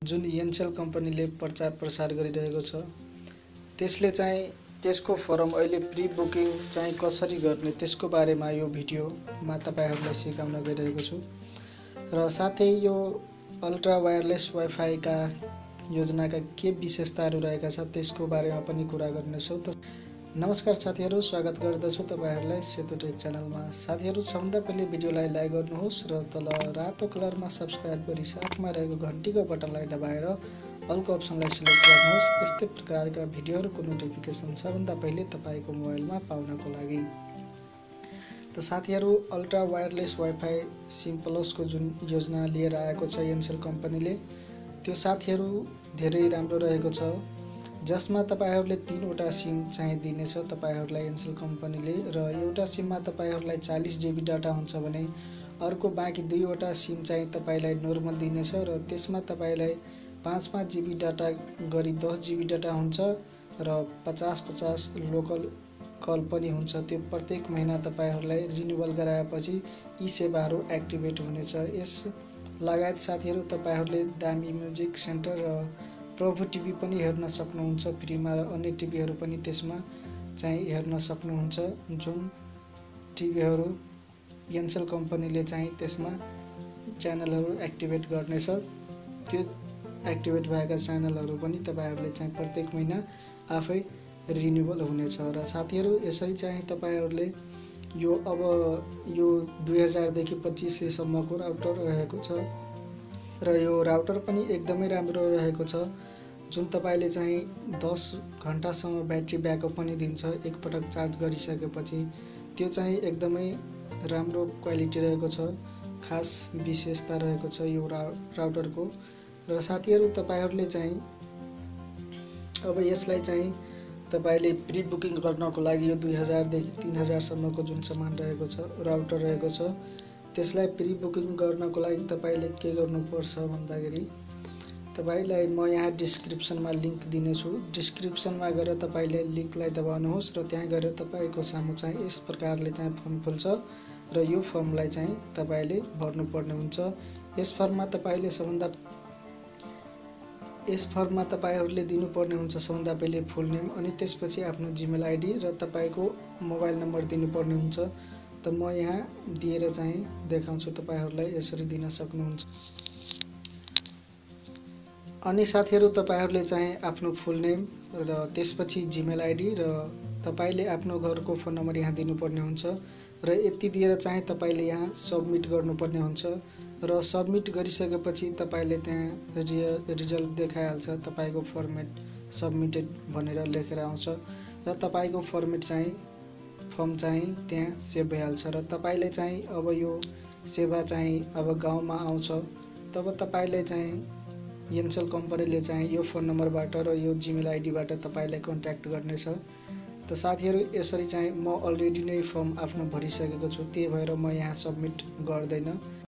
जुन एनसेल कम्पनीले प्रचार प्रसार गरिरहेको छ त्यसले चाहिँ त्यसको फर्म अहिले प्री बुकिङ चाहिँ कसरी गर्ने त्यसको बारेमा यो भिडियोमा तपाईहरुलाई सिकाउन गइरहेको छु र साथै यो अल्ट्रा वायरलेस वाइफाईका योजनाका के विशेषताहरू रहेका छ त्यसको बारेमा पनि कुरा गर्नेछौँ। नमस्कार साथीहरु, स्वागत गर्दछु तपाईहरुलाई सेतो टेक च्यानलमा। साथीहरु, सबभन्दा पहिले भिडियोलाई लाइक गर्नुहोस् र तल रातो कलरमा सब्स्क्राइब गरी साथमा रहेको घण्टीको बटनलाई दबाएर अलको अप्सनलाई सिलेक्ट गर्नुहोस्। यस्तै प्रकारका भिडियोहरुको नोटिफिकेसन सबभन्दा पहिले तपाईको मोबाइलमा पाउनको लागि। त साथीहरु, अल्ट्रा वायरलेस वाइफाई सिम प्लसको जुन योजना लिएर आएको छ एनसेल कम्पनीले, त्यो साथीहरु धेरै राम्रो रहेको छ, जसमा तपाईहरुले 3 वटा सिम चाहिँ दिनेछ तपाईहरुलाई एनसेल कम्पनीले। र एउटा सिममा तपाईहरुलाई 40 GB डाटा हुन्छ भने अर्को बाँकी 2 वटा सिम चाहिँ तपाईलाई नर्मल दिनेछ र त्यसमा तपाईलाई 5-5 GB डाटा गरी 10 GB डाटा हुन्छ र 50-50 लोकल कल पनि हुन्छ। त्यो प्रत्येक महिना तपाईहरुलाई रिन्युअल गराएपछि यी सेवाहरू एक्टिभेट हुनेछ। यस लगायत साथीहरु तपाईहरुले दामी म्युजिक सेन्टर र प्रभु टिभी पनि हेर्न सक्नुहुन्छ फ्रीमा, र अन्य टिभीहरु पनि त्यसमा चाहिँ हेर्न सक्नुहुन्छ। जुन टिभीहरु एनसेल कम्पनीले चाहिँ त्यसमा च्यानलहरु एक्टिभेट गर्नेछ, त्यो एक्टिभेट भएका च्यानलहरु पनि तपाईहरुले चाहिँ प्रत्येक महिना आफै रिन्युअल हुनेछ। र साथीहरु, यसरी चाहिँ तपाईहरुले यो 2000 देखि 2500 सम्मको राउटर रहेको छ र यो राउटर पनि एकदमै राम्रो रहेको छ, जुन तपाईले चाहिँ 10 घण्टासम्म ब्याट्री ब्याकअप पनि दिन्छ एक पटक चार्ज गरिसकेपछि। त्यो चाहिँ एकदमै राम्रो क्वालिटी रहेको छ, खास विशेषता रहेको छ यो राउटरको। र साथीहरु, तपाईहरुले चाहिँ अब यसलाई चाहिँ तपाईले प्री बुकिङ गर्नको लागि यो 2000 देखि 3000 सम्मको जुन सामान रहेको छ, राउटर रहेको छ, त्यसलाई प्री बुकिङ गर्नको लागि तपाईले के गर्नुपर्छ भन्दाखेरि तपाईलाई म यहाँ डिस्क्रिप्सनमा लिंक दिनेछु। डिस्क्रिप्सनमा गएर तपाईले लिंकलाई दबाउनुहोस् र त्यहाँ गएर तपाईको सामु चाहिँ यस प्रकारले चाहिँ फर्म खुल्छ र यो फर्मलाई चाहिँ तपाईले भर्नुपर्ने हुन्छ। यस फर्ममा तपाईहरुले दिनुपर्ने हुन्छ सबभन्दा पहिले फुल नेम, अनि त्यसपछि आफ्नो जीमेल आईडी र तपाईको मोबाइल नम्बर दिनुपर्ने हुन्छ। त म यहाँ दिएर चाहिँ देखाउँछु, तपाईहरुलाई यसरी दिन सक्नुहुन्छ। अनि साथीहरु, तपाईहरुले चाहिँ आफ्नो फुल नेम र त्यसपछि जीमेल आईडी र तपाईले आफ्नो घरको फोन नम्बर यहाँ दिनुपर्ने हुन्छ र यति दिएर चाहिँ तपाईले यहाँ सबमिट गर्नुपर्ने हुन्छ। र सबमिट गरिसकेपछि तपाईले त्यहाँ रिजल्ट देखाइहाल्छ, तपाईको फर्मेट सबमिटेड भनेर लेखेर आउँछ र तपाईको फर्मेट चाहिँ फर्म चाहिँ त्यहाँ सेभ भइहाल्छ। र तपाईले चाहिँ अब यो सेवा चाहिँ अब गाउँमा आउँछ, तब तपाईले चाहिँ एनसेल कम्पनीले चाहिँ यो फोन नम्बरबाट र यो जीमेल आईडीबाट तपाईलाई कन्ट्याक्ट गर्नेछ। त साथीहरु, यसरी चाहिँ म अलरेडी नै फर्म आफ्नो भरिसकेको छु, त्यही भएर म यहाँ सबमिट गर्दैन।